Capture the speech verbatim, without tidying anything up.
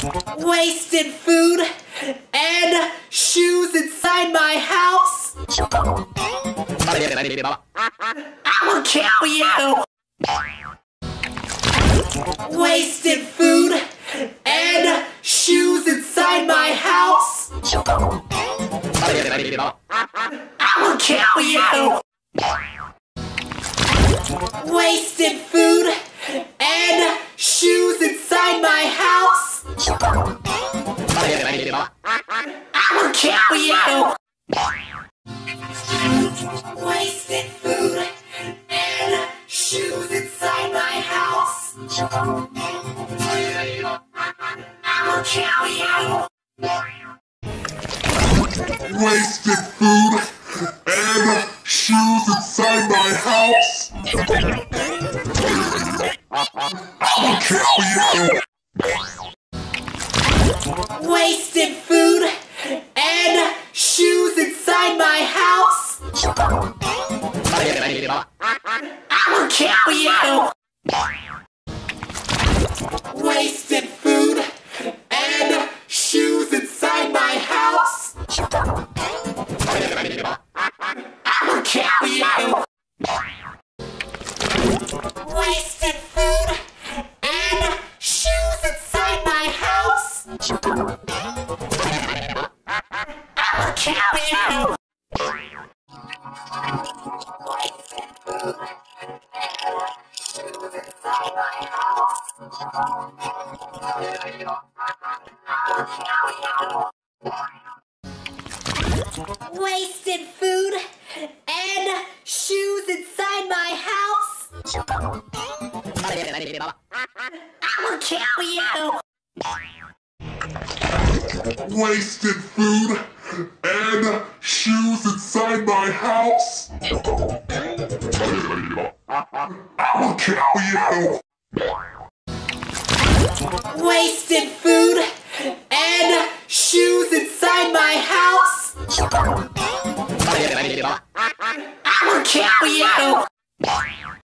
Wasted food and shoes inside my house. I will kill you. Wasted food and shoes inside my house. I will kill you. Wasted food and shoes inside my house. I will kill you. Wasted food and shoes inside my house. I will kill you. Wasted food and shoes inside my house. I will kill you. Wasted food and shoes inside my house. I will kill you. Wasted food and shoes inside my house. I will kill you. Wasted food and shoes inside my house. I will kill you. Wasted food and shoes inside my house. I will kill you. Wasted food and shoes inside my house. I will kill you. Wasted food and shoes inside my house. I will kill you.